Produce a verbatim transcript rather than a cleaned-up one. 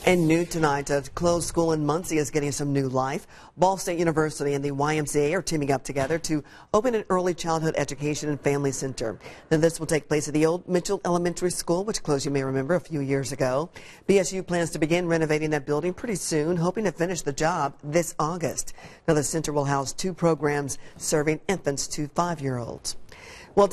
And new tonight, a closed school in Muncie is getting some new life. Ball State University and the Y M C A are teaming up together to open an early childhood education and family center. Now, this will take place at the old Mitchell Elementary School, which closed, you may remember, a few years ago. B S U plans to begin renovating that building pretty soon, hoping to finish the job this August. Now, the center will house two programs serving infants to five-year-olds. Well,